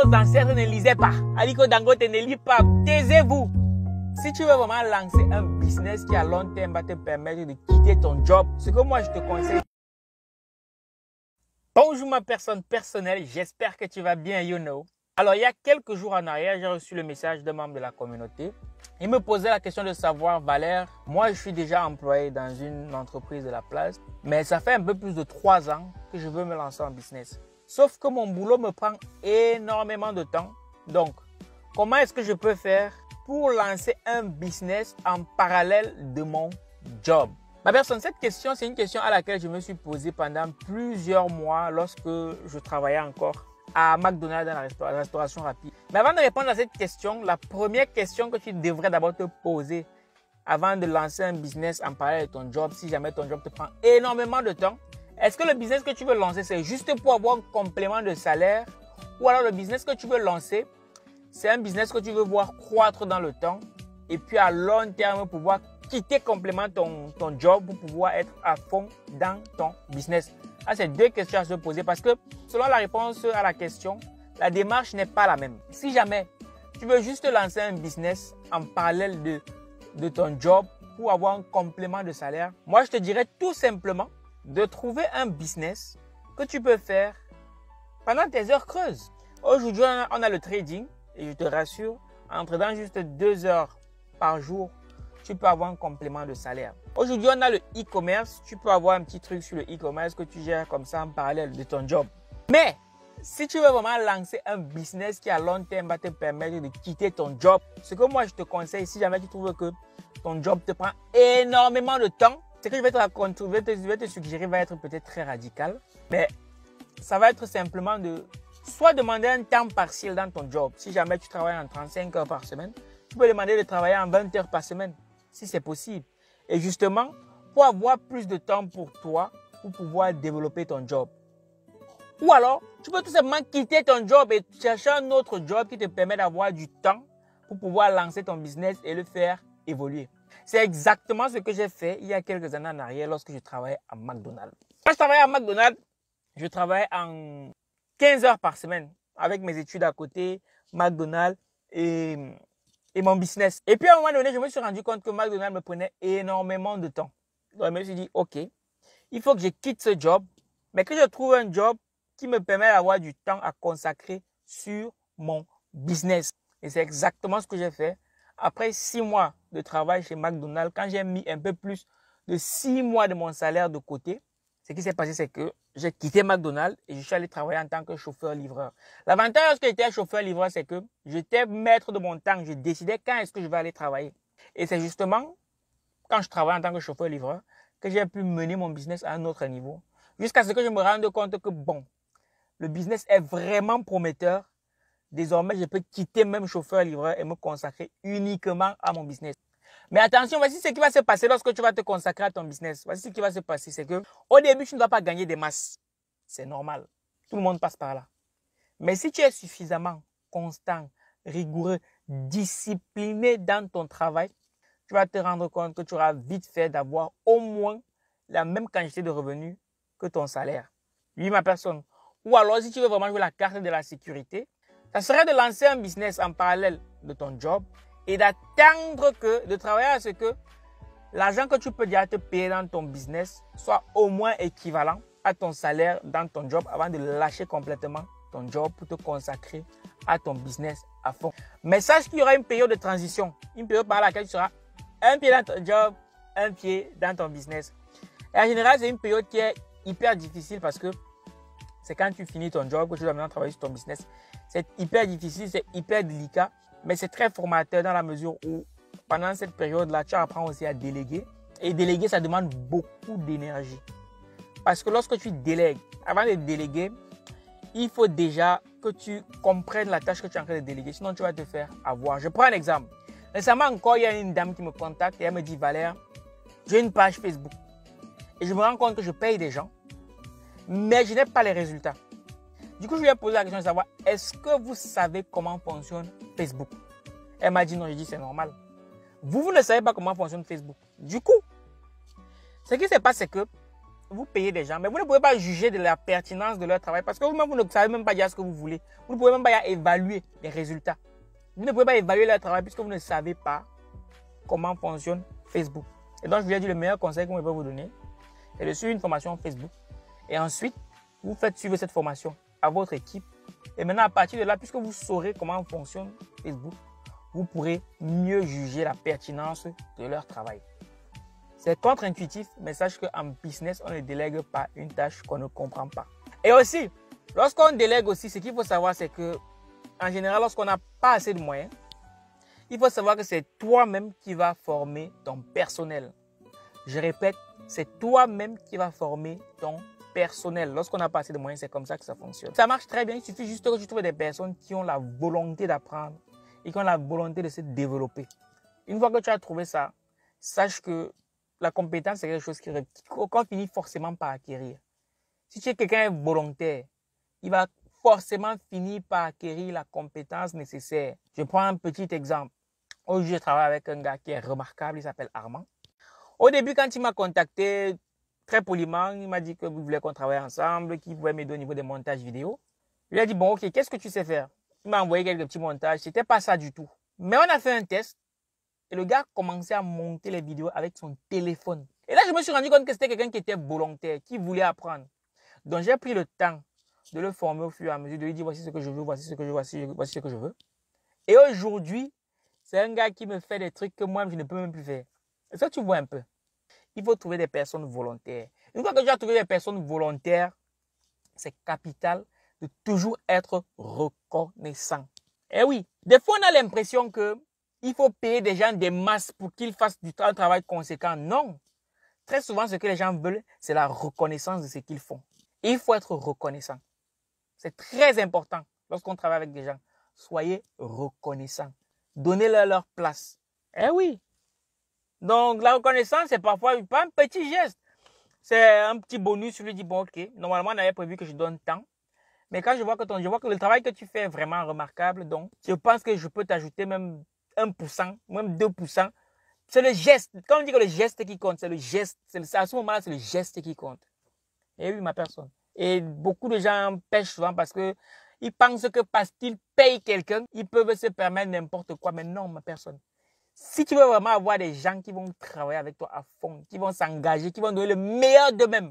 nos ancêtres ne lisaient pas. Aliko Dangote ne lit pas. Taisez-vous. Si tu veux vraiment lancer un business qui à long terme va te permettre de quitter ton job, ce que moi je te conseille. Bonjour ma personne personnelle, j'espère que tu vas bien, you know. Alors il y a quelques jours en arrière, j'ai reçu le message d'un membre de la communauté. Il me posait la question de savoir, Valère, moi je suis déjà employé dans une entreprise de la place, mais ça fait un peu plus de 3 ans que je veux me lancer en business. Sauf que mon boulot me prend énormément de temps. Donc, comment est-ce que je peux faire pour lancer un business en parallèle de mon job? Ma personne, cette question, c'est une question à laquelle je me suis posée pendant plusieurs mois lorsque je travaillais encore à McDonald's dans la restauration rapide. Mais avant de répondre à cette question, la première question que tu devrais d'abord te poser avant de lancer un business en parallèle de ton job, si jamais ton job te prend énormément de temps, est-ce que le business que tu veux lancer, c'est juste pour avoir un complément de salaire, ou alors le business que tu veux lancer, c'est un business que tu veux voir croître dans le temps et puis à long terme pouvoir quitter complètement ton job pour pouvoir être à fond dans ton business? C'est deux questions à se poser parce que selon la réponse à la question, la démarche n'est pas la même. Si jamais tu veux juste lancer un business en parallèle de ton job pour avoir un complément de salaire, moi je te dirais tout simplement de trouver un business que tu peux faire pendant tes heures creuses. Aujourd'hui, on a le trading et je te rassure, entre dans juste 2 heures par jour, tu peux avoir un complément de salaire. Aujourd'hui, on a le e-commerce. Tu peux avoir un petit truc sur le e-commerce que tu gères comme ça en parallèle de ton job. Mais si tu veux vraiment lancer un business qui à long terme va te permettre de quitter ton job, ce que moi je te conseille, si jamais tu trouves que ton job te prend énormément de temps, ce que je vais te suggérer va être peut-être très radical, mais ça va être simplement de soit demander un temps partiel dans ton job. Si jamais tu travailles en 35 heures par semaine, tu peux demander de travailler en 20 heures par semaine, si c'est possible. Et justement, pour avoir plus de temps pour toi, pour pouvoir développer ton job. Ou alors, tu peux tout simplement quitter ton job et chercher un autre job qui te permet d'avoir du temps pour pouvoir lancer ton business et le faire évoluer. C'est exactement ce que j'ai fait il y a quelques années en arrière lorsque je travaillais à McDonald's. Quand je travaillais à McDonald's, je travaillais en 15 heures par semaine avec mes études à côté, McDonald's et mon business. Et puis à un moment donné, je me suis rendu compte que McDonald's me prenait énormément de temps. Donc je me suis dit, ok, il faut que je quitte ce job, mais que je trouve un job qui me permet d'avoir du temps à consacrer sur mon business. Et c'est exactement ce que j'ai fait. Après 6 mois de travail chez McDonald's, quand j'ai mis un peu plus de 6 mois de mon salaire de côté, ce qui s'est passé, c'est que j'ai quitté McDonald's et je suis allé travailler en tant que chauffeur-livreur. L'avantage lorsque j'étais chauffeur-livreur, c'est que j'étais maître de mon temps. Je décidais quand est-ce que je vais aller travailler. Et c'est justement quand je travaille en tant que chauffeur-livreur que j'ai pu mener mon business à un autre niveau. Jusqu'à ce que je me rende compte que bon, le business est vraiment prometteur. Désormais, je peux quitter même chauffeur-livreur et me consacrer uniquement à mon business. Mais attention, voici ce qui va se passer lorsque tu vas te consacrer à ton business. Voici ce qui va se passer, c'est que au début, tu ne dois pas gagner des masses. C'est normal. Tout le monde passe par là. Mais si tu es suffisamment constant, rigoureux, discipliné dans ton travail, tu vas te rendre compte que tu auras vite fait d'avoir au moins la même quantité de revenus que ton salaire. Oui, ma personne. Ou alors, si tu veux vraiment jouer la carte de la sécurité, ça serait de lancer un business en parallèle de ton job et d'attendre de travailler à ce que l'argent que tu peux déjà te payer dans ton business soit au moins équivalent à ton salaire dans ton job avant de lâcher complètement ton job pour te consacrer à ton business à fond. Mais sache qu'il y aura une période de transition, une période par laquelle tu seras un pied dans ton job, un pied dans ton business. Et en général, c'est une période qui est hyper difficile parce que c'est quand tu finis ton job que tu dois maintenant travailler sur ton business. C'est hyper difficile, c'est hyper délicat, mais c'est très formateur dans la mesure où pendant cette période-là, tu apprends aussi à déléguer. Et déléguer, ça demande beaucoup d'énergie. Parce que lorsque tu délègues, avant de déléguer, il faut déjà que tu comprennes la tâche que tu es en train de déléguer. Sinon, tu vas te faire avoir. Je prends un exemple. Récemment encore, il y a une dame qui me contacte et elle me dit, Valère, j'ai une page Facebook. Et je me rends compte que je paye des gens, mais je n'ai pas les résultats. Du coup, je lui ai posé la question de savoir, est-ce que vous savez comment fonctionne Facebook? Elle m'a dit non, j'ai dit c'est normal. Vous ne savez pas comment fonctionne Facebook. Du coup, ce qui se passe, c'est que vous payez des gens, mais vous ne pouvez pas juger de la pertinence de leur travail parce que vous-même, vous ne savez même pas dire ce que vous voulez. Vous ne pouvez même pas évaluer les résultats. Vous ne pouvez pas évaluer leur travail puisque vous ne savez pas comment fonctionne Facebook. Et donc, je vous ai dit, le meilleur conseil qu'on peut vous donner, c'est de suivre une formation Facebook. Et ensuite, vous faites suivre cette formation à votre équipe. Et maintenant, à partir de là, puisque vous saurez comment fonctionne Facebook, vous pourrez mieux juger la pertinence de leur travail. C'est contre-intuitif, mais sache qu'en business, on ne délègue pas une tâche qu'on ne comprend pas. Et aussi, lorsqu'on délègue aussi, ce qu'il faut savoir, c'est que, en général, lorsqu'on n'a pas assez de moyens, il faut savoir que c'est toi-même qui vas former ton personnel. Je répète, c'est toi-même qui vas former ton personnel. Lorsqu'on n'a pas assez de moyens, c'est comme ça que ça fonctionne. Ça marche très bien, il suffit juste que tu trouves des personnes qui ont la volonté d'apprendre et qui ont la volonté de se développer. Une fois que tu as trouvé ça, sache que la compétence, c'est quelque chose qu'on finit forcément par acquérir. Si tu es quelqu'un volontaire, il va forcément finir par acquérir la compétence nécessaire. Je prends un petit exemple. Aujourd'hui, je travaille avec un gars qui est remarquable, il s'appelle Armand. Au début, quand il m'a contacté, très poliment, il m'a dit qu'il voulait qu'on travaille ensemble, qu'il pouvait m'aider au niveau des montages vidéo. Je lui ai dit, bon, ok, qu'est-ce que tu sais faire? Il m'a envoyé quelques petits montages, c'était pas ça du tout. Mais on a fait un test et le gars commençait à monter les vidéos avec son téléphone. Et là, je me suis rendu compte que c'était quelqu'un qui était volontaire, qui voulait apprendre. Donc, j'ai pris le temps de le former au fur et à mesure, de lui dire, voici ce que je veux, voici ce que je veux, voici ce que je veux. Et aujourd'hui, c'est un gars qui me fait des trucs que moi, je ne peux même plus faire. Est-ce que tu vois un peu? Il faut trouver des personnes volontaires. Une fois que tu as trouvé des personnes volontaires, c'est capital de toujours être reconnaissant. Eh oui, des fois, on a l'impression qu'il faut payer des gens des masses pour qu'ils fassent un travail conséquent. Non. Très souvent, ce que les gens veulent, c'est la reconnaissance de ce qu'ils font. Il faut être reconnaissant. C'est très important lorsqu'on travaille avec des gens. Soyez reconnaissants. Donnez-leur leur place. Eh oui. Donc, la reconnaissance, c'est parfois pas un petit geste. C'est un petit bonus. Je lui dis, bon, ok, normalement, on avait prévu que je donne tant. Mais quand je vois que le travail que tu fais est vraiment remarquable, donc, je pense que je peux t'ajouter même 1%, même 2%. C'est le geste. Quand on dit que le geste qui compte, c'est le geste. À ce moment-là, c'est le geste qui compte. Et oui, ma personne. Et beaucoup de gens pêchent souvent parce que ils pensent que parce qu'ils payent quelqu'un, ils peuvent se permettre n'importe quoi. Mais non, ma personne. Si tu veux vraiment avoir des gens qui vont travailler avec toi à fond, qui vont s'engager, qui vont donner le meilleur d'eux-mêmes,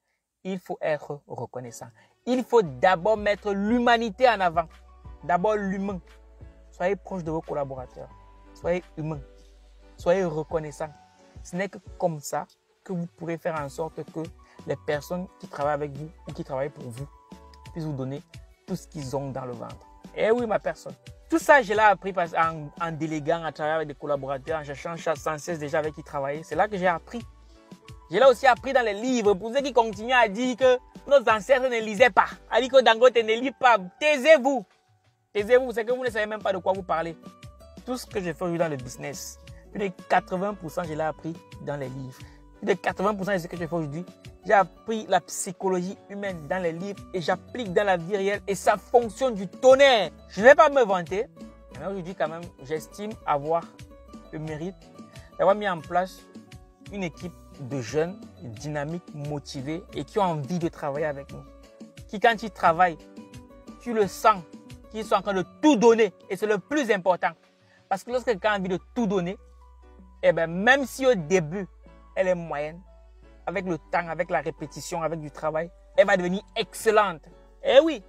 il faut être reconnaissant. Il faut d'abord mettre l'humanité en avant. D'abord l'humain. Soyez proche de vos collaborateurs. Soyez humain. Soyez reconnaissant. Ce n'est que comme ça que vous pourrez faire en sorte que les personnes qui travaillent avec vous ou qui travaillent pour vous puissent vous donner tout ce qu'ils ont dans le ventre. Eh oui, ma personne. Tout ça, je l'ai appris en déléguant, à travailler avec des collaborateurs, en cherchant sans cesse déjà avec qui travailler. C'est là que j'ai appris. Je l'ai aussi appris dans les livres. Pour ceux qui continuent à dire que nos ancêtres ne lisaient pas, à dire que Dangote ne lit pas, taisez-vous. Taisez-vous, c'est que vous ne savez même pas de quoi vous parlez. Tout ce que je fais aujourd'hui dans le business, plus de 80%, je l'ai appris dans les livres. Plus de 80% de ce que je fais aujourd'hui, j'ai appris la psychologie humaine dans les livres et j'applique dans la vie réelle et ça fonctionne du tonnerre. Je ne vais pas me vanter, mais aujourd'hui quand même, j'estime avoir le mérite d'avoir mis en place une équipe de jeunes, dynamiques, motivés et qui ont envie de travailler avec nous. Qui quand ils travaillent, tu le sens, qu'ils sont en train de tout donner et c'est le plus important. Parce que lorsque quelqu'un a envie de tout donner, eh ben, même si au début, elle est moyenne, avec le temps, avec la répétition, avec du travail, elle va devenir excellente. Eh oui,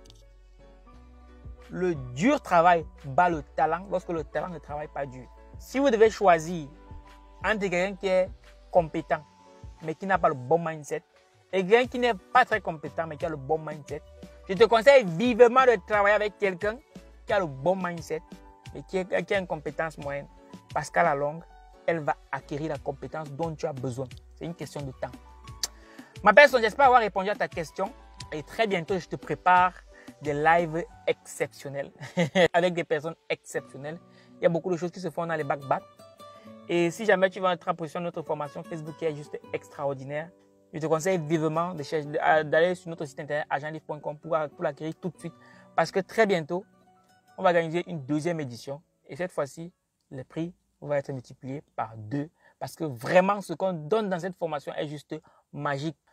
le dur travail bat le talent lorsque le talent ne travaille pas dur. Si vous devez choisir entre quelqu'un qui est compétent, mais qui n'a pas le bon mindset, et quelqu'un qui n'est pas très compétent, mais qui a le bon mindset, je te conseille vivement de travailler avec quelqu'un qui a le bon mindset, mais qui a une compétence moyenne. Parce qu'à la longue, elle va acquérir la compétence dont tu as besoin. C'est une question de temps. Ma personne, j'espère avoir répondu à ta question. Et très bientôt, je te prépare des lives exceptionnels avec des personnes exceptionnelles. Il y a beaucoup de choses qui se font dans les back-back. Et si jamais tu veux entrer en position de notre formation Facebook qui est juste extraordinaire, je te conseille vivement d'aller sur notre site internet agentlivre.com pour l'acquérir tout de suite. Parce que très bientôt, on va organiser une deuxième édition. Et cette fois-ci, le prix va être multiplié par 2. Parce que vraiment, ce qu'on donne dans cette formation est juste magique.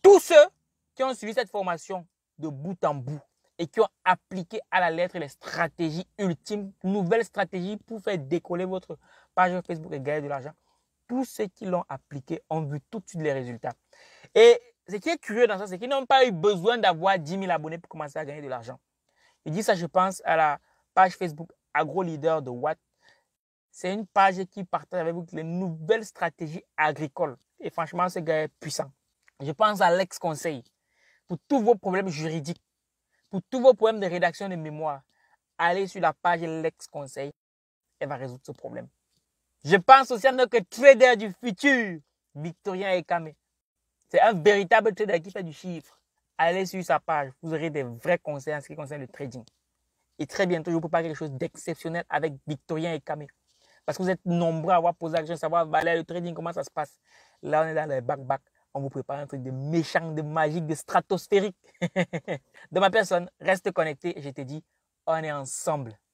Tous ceux qui ont suivi cette formation de bout en bout et qui ont appliqué à la lettre les stratégies ultimes, nouvelles stratégies pour faire décoller votre page Facebook et gagner de l'argent, tous ceux qui l'ont appliqué ont vu tout de suite les résultats. Et ce qui est curieux dans ça, c'est qu'ils n'ont pas eu besoin d'avoir 10 000 abonnés pour commencer à gagner de l'argent. Je dis ça, je pense à la page Facebook Agro Leader de Watt. C'est une page qui partage avec vous les nouvelles stratégies agricoles. Et franchement, ce gars est puissant. Je pense à l'ex-conseil. Pour tous vos problèmes juridiques, pour tous vos problèmes de rédaction de mémoire, allez sur la page l'ex-conseil. Elle va résoudre ce problème. Je pense aussi à notre trader du futur, Victorien Ekame. C'est un véritable trader qui fait du chiffre. Allez sur sa page, vous aurez des vrais conseils en ce qui concerne le trading. Et très bientôt, je vous prépare quelque chose d'exceptionnel avec Victorien Ekame. Parce que vous êtes nombreux à avoir posé la question de savoir, Valère, le trading, comment ça se passe. Là, on est dans les back-back. On vous prépare un truc de méchant, de magique, de stratosphérique. De ma personne, reste connecté et je te dis, on est ensemble.